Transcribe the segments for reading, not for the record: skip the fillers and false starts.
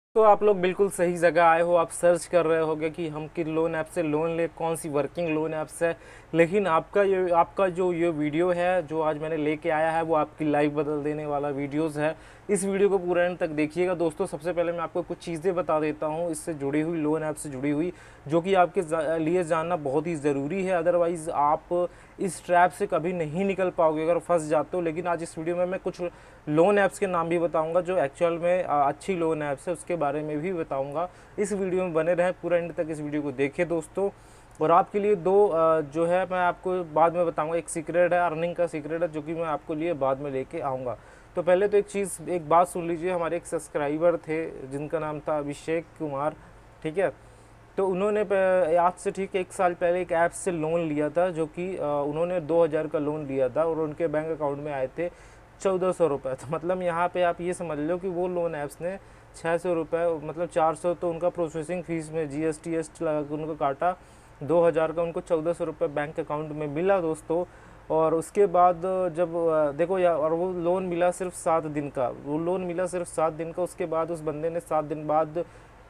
तो आप लोग बिल्कुल सही जगह आए हो। आप सर्च कर रहे होगे कि हम किन लोन ऐप से लोन ले, कौन सी वर्किंग लोन ऐप्स है। लेकिन आपका जो ये वीडियो है जो आज मैंने लेके आया है वो आपकी लाइफ बदल देने वाला वीडियोस है। इस वीडियो को पूरा एंड तक देखिएगा दोस्तों। सबसे पहले मैं आपको कुछ चीज़ें बता देता हूँ इससे जुड़ी हुई, लोन ऐप से जुड़ी हुई, जो कि आपके लिए जानना बहुत ही ज़रूरी है। अदरवाइज़ आप इस ट्रैप से कभी नहीं निकल पाओगे अगर फंस जाते हो। लेकिन आज इस वीडियो में मैं कुछ लोन ऐप्स के नाम भी बताऊंगा जो एक्चुअल में अच्छी लोन ऐप्स है, उसके बारे में भी बताऊंगा। इस वीडियो में बने रहें, पूरा एंड तक इस वीडियो को देखें दोस्तों। और आपके लिए दो जो है मैं आपको बाद में बताऊंगा। एक सीक्रेट है, अर्निंग का सीक्रेट है, जो कि मैं आपको लिए बाद में लेके आऊँगा। तो पहले तो एक बात सुन लीजिए। हमारे एक सब्सक्राइबर थे जिनका नाम था अभिषेक कुमार, ठीक है। तो उन्होंने आज से ठीक 1 साल पहले एक ऐप से लोन लिया था, जो कि उन्होंने 2,000 का लोन लिया था और उनके बैंक अकाउंट में आए थे 1,400 रुपये। तो मतलब यहाँ पे आप ये समझ लो कि वो लोन ऐप्स ने 600 रुपये, मतलब 400 तो उनका प्रोसेसिंग फीस में GST लगा के उनको काटा। 2,000 का उनको 1,400 रुपये बैंक अकाउंट में मिला दोस्तों। और उसके बाद जब देखो यार, और वो लोन मिला सिर्फ 7 दिन का, वो लोन मिला सिर्फ 7 दिन का। उसके बाद उस बंदे ने 7 दिन बाद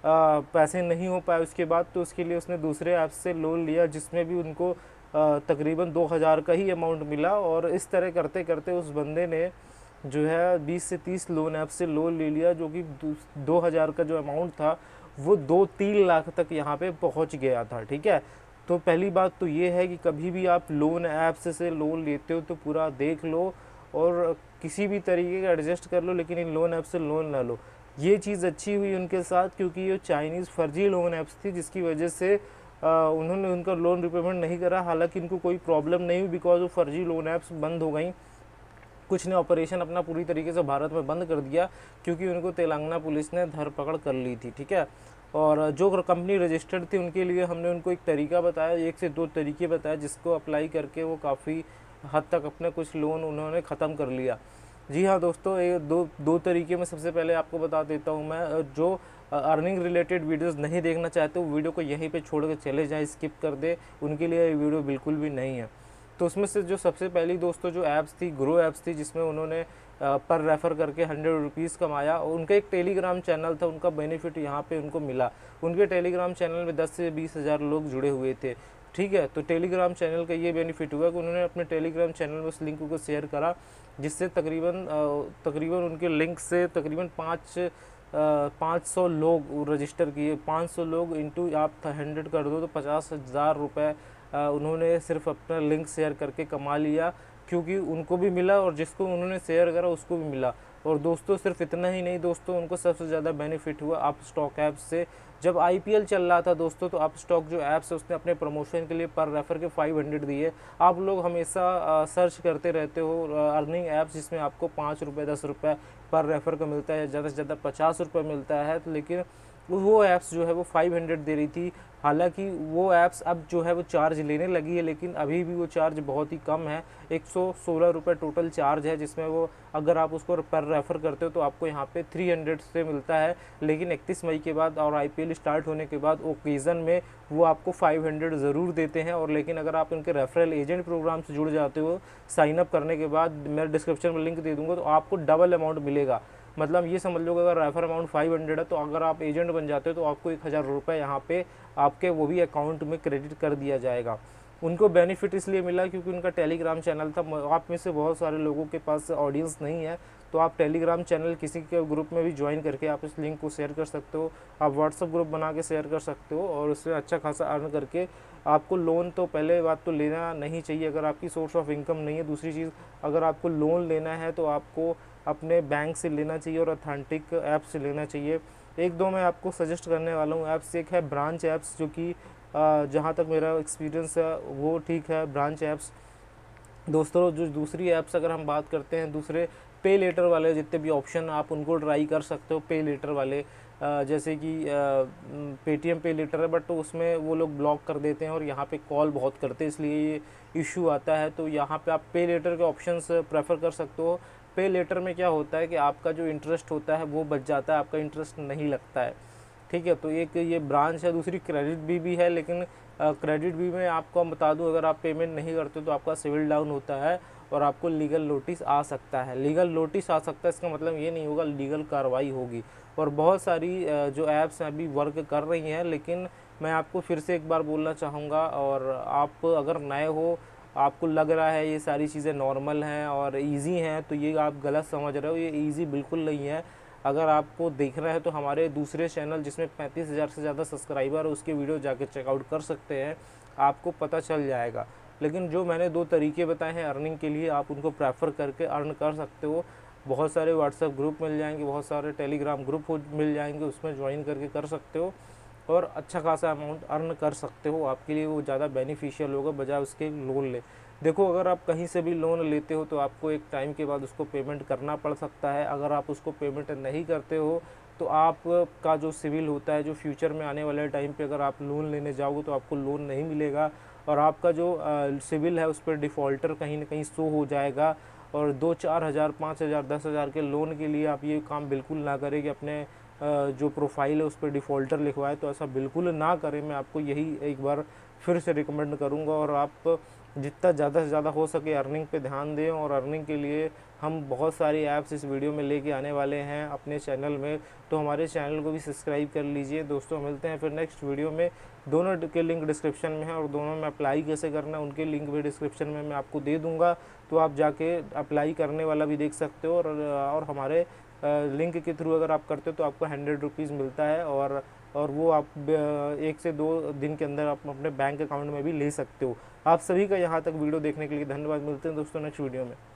पैसे नहीं हो पाए उसके बाद, तो उसके लिए उसने दूसरे ऐप से लोन लिया जिसमें भी उनको तकरीबन 2,000 का ही अमाउंट मिला। और इस तरह करते करते उस बंदे ने जो है 20 से 30 लोन ऐप से लोन ले लिया, जो कि 2,000 का जो अमाउंट था वो 2-3 लाख तक यहाँ पे पहुँच गया था, ठीक है। तो पहली बात तो ये है कि कभी भी आप लोन ऐप्स से लोन लेते हो तो पूरा देख लो और किसी भी तरीके का एडजस्ट कर लो, लेकिन इन लोन ऐप से लोन ना लो। ये चीज़ अच्छी हुई उनके साथ, क्योंकि ये चाइनीज़ फर्जी लोन ऐप्स थी जिसकी वजह से उन्होंने उनका लोन रिपेमेंट नहीं करा। हालांकि इनको कोई प्रॉब्लम नहीं हुई, बिकॉज वो फर्जी लोन ऐप्स बंद हो गई। कुछ ने ऑपरेशन अपना पूरी तरीके से भारत में बंद कर दिया, क्योंकि उनको तेलंगाना पुलिस ने धरपकड़ कर ली थी, ठीक है। और जो कंपनी रजिस्टर्ड थी उनके लिए हमने उनको एक तरीका बताया, 1 से 2 तरीके बताया, जिसको अप्लाई करके वो काफ़ी हद तक अपने कुछ लोन उन्होंने ख़त्म कर लिया। जी हाँ दोस्तों, ये दो तरीके में सबसे पहले आपको बता देता हूँ मैं। जो अर्निंग रिलेटेड वीडियोस नहीं देखना चाहते वो वीडियो को यहीं पे छोड़ के चले जाएं, स्किप कर दे, उनके लिए ये वीडियो बिल्कुल भी नहीं है। तो उसमें से जो सबसे पहली दोस्तों जो ऐप्स थी, ग्रो ऐप्स थी, जिसमें उन्होंने पर रेफ़र करके 100 रुपीज़ कमाया। और उनका एक टेलीग्राम चैनल था, उनका बेनिफिट यहाँ पे उनको मिला। उनके टेलीग्राम चैनल में 10 से 20 हज़ार लोग जुड़े हुए थे, ठीक है। तो टेलीग्राम चैनल का ये बेनिफिट हुआ कि उन्होंने अपने टेलीग्राम चैनल में उस लिंक को शेयर करा, जिससे तकरीबन उनके लिंक से तकरीबन 500 लोग रजिस्टर किए। 500 लोग इंटू आप 100 कर दो तो 50,000 रुपये उन्होंने सिर्फ अपना लिंक शेयर करके कमा लिया, क्योंकि उनको भी मिला और जिसको उन्होंने शेयर करा उसको भी मिला। और दोस्तों सिर्फ इतना ही नहीं दोस्तों, उनको सबसे ज़्यादा बेनिफिट हुआ आप स्टॉक ऐप्स से। जब IPL चल रहा था दोस्तों, तो आप स्टॉक जो ऐप्स है उसने अपने प्रमोशन के लिए पर रेफर के 500 दिए। आप लोग हमेशा सर्च करते रहते हो अर्निंग ऐप्स जिसमें आपको 5 रुपये 10 रुपये पर रेफर का मिलता है, ज़्यादा से ज़्यादा 50 रुपये मिलता है। तो लेकिन वो ऐप्स जो है वो 500 दे रही थी। हालांकि वो ऐप्स अब जो है वो चार्ज लेने लगी है, लेकिन अभी भी वो चार्ज बहुत ही कम है। 116 रुपये टोटल चार्ज है, जिसमें वो अगर आप उसको पर रेफ़र करते हो तो आपको यहाँ पे 300 से मिलता है। लेकिन 31 मई के बाद और IPL स्टार्ट होने के बाद ओकेज़न में वो आपको 500 ज़रूर देते हैं। और लेकिन अगर आप उनके रेफरल एजेंट प्रोग्राम से जुड़ जाते हो साइन अप करने के बाद, मैं डिस्क्रिप्शन में लिंक दे दूँगा, तो आपको डबल अमाउंट मिलेगा। मतलब ये समझ लो कि अगर रेफर अमाउंट 500 है, तो अगर आप एजेंट बन जाते हो तो आपको 1,000 रुपये यहाँ पे आपके वो भी अकाउंट में क्रेडिट कर दिया जाएगा। उनको बेनिफिट इसलिए मिला क्योंकि उनका टेलीग्राम चैनल था। आप में से बहुत सारे लोगों के पास ऑडियंस नहीं है, तो आप टेलीग्राम चैनल किसी के ग्रुप में भी ज्वाइन करके आप इस लिंक को शेयर कर सकते हो। आप व्हाट्सअप ग्रुप बना के शेयर कर सकते हो और उससे अच्छा खासा अर्न करके आपको लोन, तो पहले बात तो लेना नहीं चाहिए अगर आपकी सोर्स ऑफ इनकम नहीं है। दूसरी चीज़, अगर आपको लोन लेना है तो आपको अपने बैंक से लेना चाहिए और अथेंटिक ऐप से लेना चाहिए। एक दो मैं आपको सजेस्ट करने वाला हूँ ऐप्स। एक है ब्रांच ऐप्स, जो कि जहाँ तक मेरा एक्सपीरियंस है वो ठीक है ब्रांच ऐप्स दोस्तों। जो दूसरी ऐप्स अगर हम बात करते हैं, दूसरे पे लेटर वाले जितने भी ऑप्शन आप उनको ट्राई कर सकते हो। पे लेटर वाले जैसे कि पेटीएम पे लेटर है, बट तो उसमें वो लोग ब्लॉक कर देते हैं और यहाँ पे कॉल बहुत करते हैं, इसलिए ये इशू आता है। तो यहाँ पे आप पे लेटर के ऑप्शंस प्रेफर कर सकते हो। पे लेटर में क्या होता है कि आपका जो इंटरेस्ट होता है वो बच जाता है, आपका इंटरेस्ट नहीं लगता है, ठीक है। तो एक ये ब्रांच है। दूसरी क्रेडिट भी है, लेकिन क्रेडिट बी में आपको बता दूं, अगर आप पेमेंट नहीं करते तो आपका सिविल डाउन होता है और आपको लीगल नोटिस आ सकता है। लीगल नोटिस आ सकता है इसका मतलब ये नहीं होगा लीगल कार्रवाई होगी। और बहुत सारी जो ऐप्स अभी वर्क कर रही हैं, लेकिन मैं आपको फिर से एक बार बोलना चाहूँगा, और आप अगर नए हो, आपको लग रहा है ये सारी चीज़ें नॉर्मल हैं और इजी हैं, तो ये आप गलत समझ रहे हो। ये इजी बिल्कुल नहीं है। अगर आपको देखना है तो हमारे दूसरे चैनल जिसमें 35,000 से ज़्यादा सब्सक्राइबर है उसके वीडियो जाके चेकआउट कर सकते हैं, आपको पता चल जाएगा। लेकिन जो मैंने 2 तरीके बताए हैं अर्निंग के लिए, आप उनको प्रेफर करके अर्न कर सकते हो। बहुत सारे व्हाट्सएप ग्रुप मिल जाएंगे, बहुत सारे टेलीग्राम ग्रुप मिल जाएंगे, उसमें ज्वाइन करके कर सकते हो और अच्छा खासा अमाउंट अर्न कर सकते हो। आपके लिए वो ज़्यादा बेनिफिशियल होगा बजाय उसके लोन ले। देखो, अगर आप कहीं से भी लोन लेते हो तो आपको एक टाइम के बाद उसको पेमेंट करना पड़ सकता है। अगर आप उसको पेमेंट नहीं करते हो तो आपका जो सिविल होता है, जो फ्यूचर में आने वाले टाइम पे अगर आप लोन लेने जाओगे तो आपको लोन नहीं मिलेगा और आपका जो सिविल है उस पर डिफ़ॉल्टर कहीं ना कहीं शो हो जाएगा। और 2-4 हज़ार, 5 हज़ार, 10 हज़ार के लोन के लिए आप ये काम बिल्कुल ना करें कि अपने जो प्रोफाइल है उस पर डिफ़ॉल्टर लिखवाए। तो ऐसा बिल्कुल ना करें। मैं आपको यही एक बार फिर से रिकमेंड करूंगा। और आप जितना ज़्यादा से ज़्यादा हो सके अर्निंग पे ध्यान दें। और अर्निंग के लिए हम बहुत सारी ऐप्स इस वीडियो में लेके आने वाले हैं अपने चैनल में, तो हमारे चैनल को भी सब्सक्राइब कर लीजिए। दोस्तों, मिलते हैं फिर नेक्स्ट वीडियो में। दोनों के लिंक डिस्क्रिप्शन में है और दोनों में अप्लाई कैसे करना है उनके लिंक भी डिस्क्रिप्शन में मैं आपको दे दूँगा, तो आप जाके अप्लाई करने वाला भी देख सकते हो। और हमारे लिंक के थ्रू अगर आप करते हो तो आपको 100 रुपीज़ मिलता है और वो आप 1 से 2 दिन के अंदर आप अपने बैंक अकाउंट में भी ले सकते हो। आप सभी का यहाँ तक वीडियो देखने के लिए धन्यवाद। मिलते हैं दोस्तों नेक्स्ट वीडियो में।